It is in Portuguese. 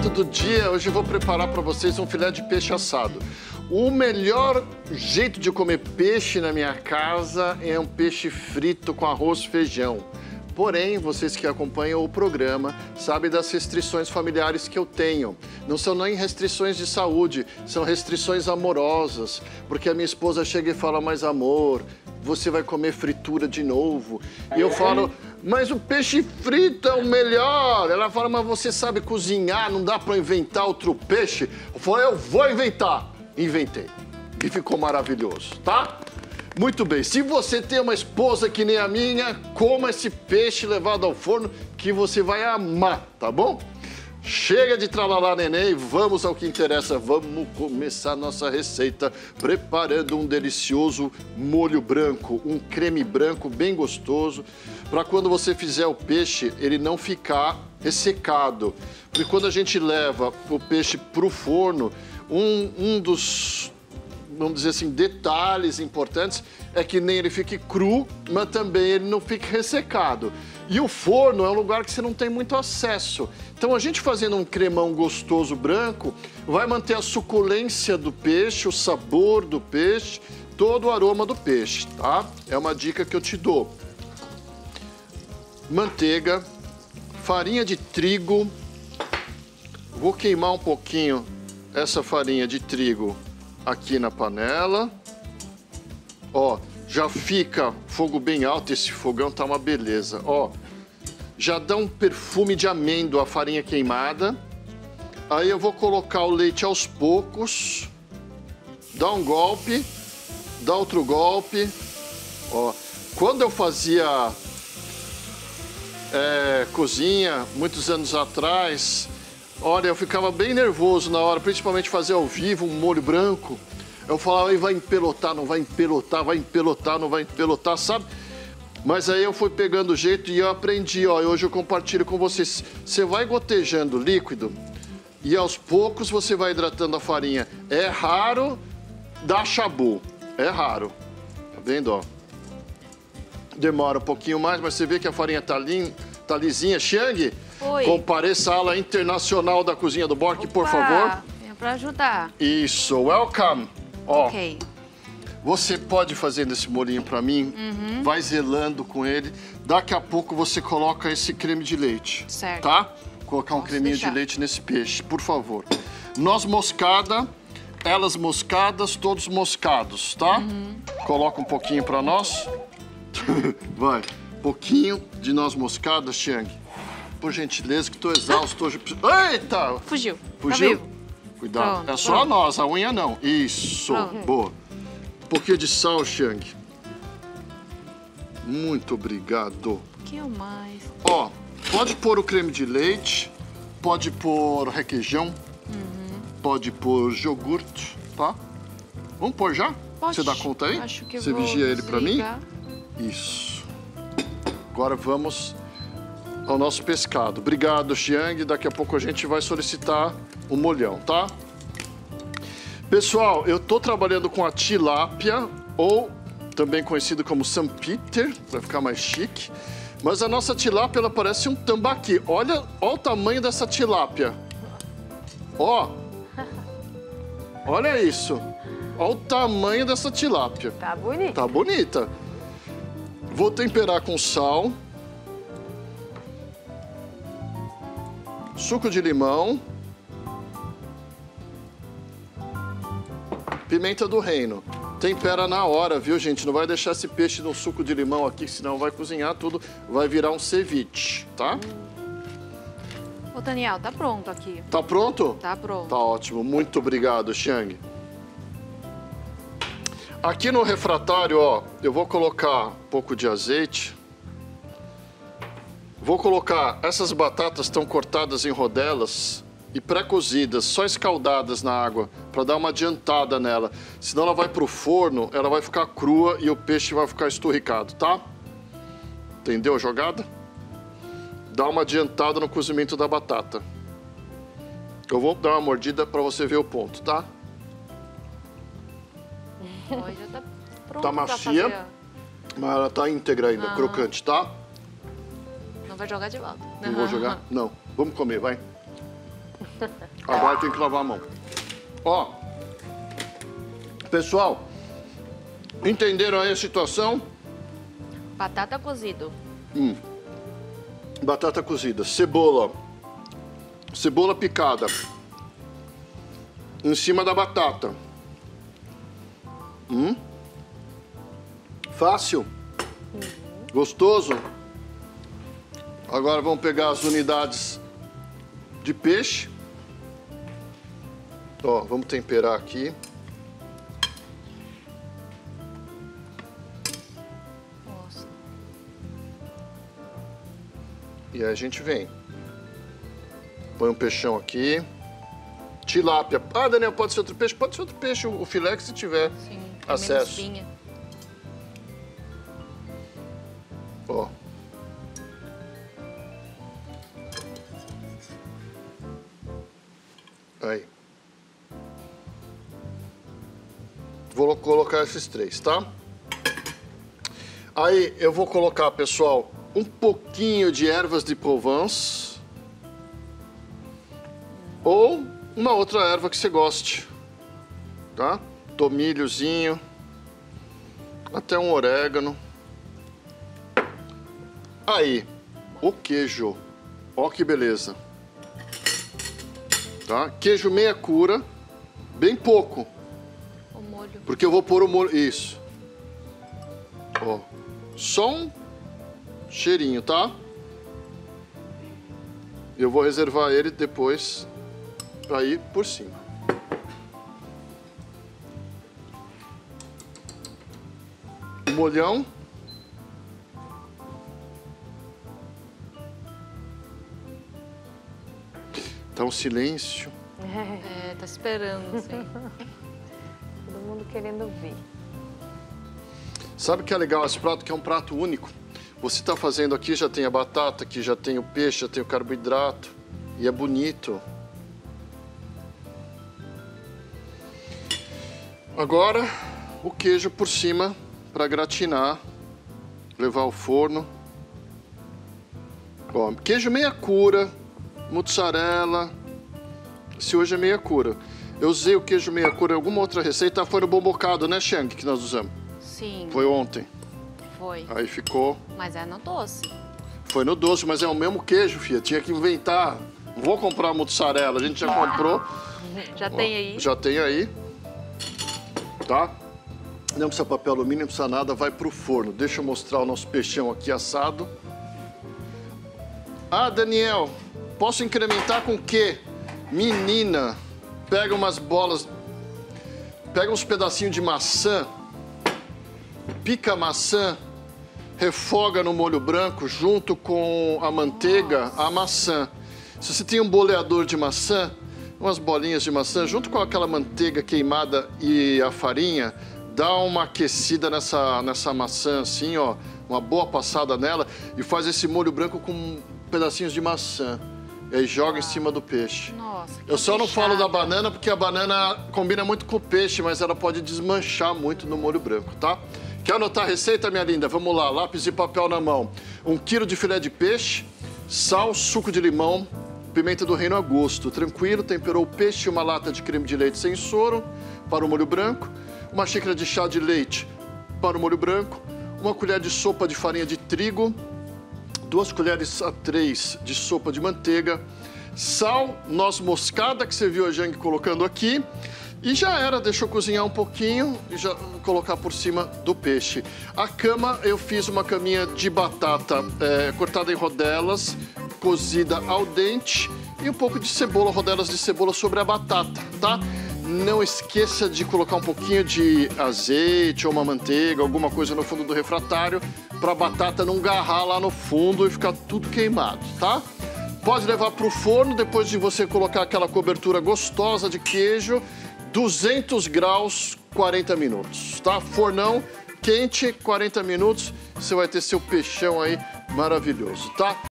prato do dia, hoje eu vou preparar para vocês um filé de peixe assado. O melhor jeito de comer peixe na minha casa é um peixe frito com arroz e feijão. Porém, vocês que acompanham o programa sabem das restrições familiares que eu tenho. Não são nem restrições de saúde, são restrições amorosas. Porque a minha esposa chega e fala, mas amor, você vai comer fritura de novo. E eu falo, mas o peixe frito é o melhor. Ela fala, mas você sabe cozinhar, não dá para inventar outro peixe? Eu falo, eu vou inventar. Inventei. E ficou maravilhoso, tá? Muito bem, se você tem uma esposa que nem a minha, coma esse peixe levado ao forno que você vai amar, tá bom? Chega de tralalá neném, vamos ao que interessa, vamos começar nossa receita preparando um delicioso molho branco, um creme branco bem gostoso, para quando você fizer o peixe, ele não ficar ressecado. Porque quando a gente leva o peixe para o forno, um dos, vamos dizer assim, detalhes importantes é que nem ele fique cru, mas também ele não fique ressecado. E o forno é um lugar que você não tem muito acesso. Então a gente fazendo um cremão gostoso branco, vai manter a suculência do peixe, o sabor do peixe, todo o aroma do peixe, tá? É uma dica que eu te dou. Manteiga, farinha de trigo, vou queimar um pouquinho essa farinha de trigo aqui na panela. Ó, já fica fogo bem alto, esse fogão tá uma beleza. Ó, já dá um perfume de amêndoa a farinha queimada. Aí eu vou colocar o leite aos poucos. Dá um golpe, dá outro golpe. Ó, quando eu fazia cozinha, muitos anos atrás, olha, eu ficava bem nervoso na hora, principalmente fazer ao vivo um molho branco. Eu falava, vai empelotar, não vai empelotar, vai empelotar, não vai empelotar, sabe? Mas aí eu fui pegando o jeito e eu aprendi, ó, e hoje eu compartilho com vocês. Você vai gotejando líquido e aos poucos você vai hidratando a farinha. É raro dar chabu, é raro. Tá vendo, ó? Demora um pouquinho mais, mas você vê que a farinha tá lisinha. Xiang, compareça à ala internacional da cozinha do Bork, por favor. Venha pra ajudar. Isso, welcome. Ó, ok. Você pode fazer esse molhinho pra mim, vai zelando com ele. Daqui a pouco você coloca esse creme de leite. Certo. Tá? Colocar um creminho de leite nesse peixe, por favor. Noz moscada, elas moscadas, todos moscados, tá? Coloca um pouquinho pra nós. Vai, pouquinho de noz moscada, Xiang. Por gentileza, que tô exausto hoje. Eita! Fugiu. Fugiu? Tá vivo. Cuidado. Pronto, é só a noz, a unha não. Isso, boa. Um pouquinho de sal, Xiang. Muito obrigado. Um pouquinho mais. Ó, pode pôr o creme de leite, pode pôr requeijão, pode pôr iogurte, tá? Vamos pôr já? Pode. Você dá conta aí? Acho que Você vou vigia ele pra mim? desligar. Isso. Agora vamos ao nosso pescado. Obrigado, Xiang. Daqui a pouco a gente vai solicitar o molhão, tá? Pessoal, eu tô trabalhando com a tilápia, ou também conhecido como St. Peter, para ficar mais chique. Mas a nossa tilápia, ela parece um tambaqui. Olha o tamanho dessa tilápia. Ó. Olha isso. Olha o tamanho dessa tilápia. Tá bonito. Tá bonita. Vou temperar com sal. Suco de limão. Pimenta do reino. Tempera na hora, viu, gente? Não vai deixar esse peixe no suco de limão aqui, senão vai cozinhar tudo. Vai virar um ceviche, tá? Ô, Daniel, tá pronto aqui. Tá pronto? Tá pronto. Tá ótimo. Muito obrigado, Xiang. Aqui no refratário, ó, eu vou colocar um pouco de azeite. Vou colocar, essas batatas estão cortadas em rodelas e pré-cozidas, só escaldadas na água, para dar uma adiantada nela. Senão ela vai pro forno, ela vai ficar crua e o peixe vai ficar esturricado, tá? Entendeu a jogada? Dá uma adiantada no cozimento da batata. Eu vou dar uma mordida para você ver o ponto, tá? Ó, já tá pronto Tá pra macia, fazer. mas ela tá íntegra ainda, crocante, tá? Não vai jogar de volta. Não vou jogar? Não. Vamos comer, vai. Agora tem que lavar a mão. Ó, pessoal, entenderam aí a situação? Batata cozido. Batata cozida, cebola picada em cima da batata. Fácil, gostoso. Agora vamos pegar as unidades de peixe. Ó, vamos temperar aqui. Nossa. E aí a gente vem. Põe um peixão aqui. Tilápia. Ah, Daniel, pode ser outro peixe? Pode ser outro peixe, o filé que se tiver acesso. Menos espinha. Ó. Aí. Vou colocar esses três, tá? Aí eu vou colocar, pessoal, um pouquinho de ervas de Provence. Ou uma outra erva que você goste, tá? Tomilhozinho, até um orégano. Aí, o queijo, ó que beleza, tá? Queijo meia cura, bem pouco, O molho. porque eu vou pôr o molho, isso. Ó, só um cheirinho, tá? Eu vou reservar ele depois para ir por cima. O molhão. Tá um silêncio. É, tá esperando, assim. Todo mundo querendo ver. Sabe o que é legal esse prato? Que é um prato único. Você está fazendo aqui, já tem a batata, aqui já tem o peixe, já tem o carboidrato. E é bonito. Agora, o queijo por cima para gratinar, levar ao forno. Ó, queijo meia cura, mussarela. Esse hoje é meia cura. Eu usei o queijo meia cura em alguma outra receita, foi no bobocado, né, Xiang, que nós usamos? Sim. Foi ontem. Foi. Aí ficou... Mas é no doce. Foi no doce, mas é o mesmo queijo, filha. Tinha que inventar. Não vou comprar mussarela, a gente já comprou. Já tem aí. Já tem aí. Tá? Não precisa papel alumínio, não precisa nada, vai pro forno. Deixa eu mostrar o nosso peixão aqui assado. Ah, Daniel, posso incrementar com o quê? Menina, pega umas bolas, pega uns pedacinhos de maçã, pica a maçã, refoga no molho branco junto com a manteiga, a maçã. Se você tem um boleador de maçã, umas bolinhas de maçã, junto com aquela manteiga queimada e a farinha, dá uma aquecida nessa maçã assim, ó, uma boa passada nela e faz esse molho branco com pedacinhos de maçã. E aí joga em cima do peixe. Nossa, que Eu só não falo da caprichada. banana porque a banana combina muito com o peixe, mas ela pode desmanchar muito no molho branco, tá? Quer anotar a receita, minha linda? Vamos lá, lápis e papel na mão. 1 quilo de filé de peixe, sal, suco de limão, pimenta do reino a gosto. Tranquilo, temperou o peixe, uma lata de creme de leite sem soro para o molho branco, uma xícara de chá de leite para o molho branco, uma colher de sopa de farinha de trigo, 2 colheres a 3 de sopa de manteiga, sal, noz moscada, que você viu a Jang colocando aqui, e já era, deixou cozinhar um pouquinho e já colocar por cima do peixe. A cama, eu fiz uma caminha de batata cortada em rodelas, cozida al dente e um pouco de cebola, rodelas de cebola sobre a batata, tá? Não esqueça de colocar um pouquinho de azeite ou uma manteiga, alguma coisa no fundo do refratário, para a batata não garrar lá no fundo e ficar tudo queimado, tá? Pode levar para o forno, depois de você colocar aquela cobertura gostosa de queijo, 200 graus, 40 minutos, tá? Fornão quente, 40 minutos, você vai ter seu peixão aí maravilhoso, tá?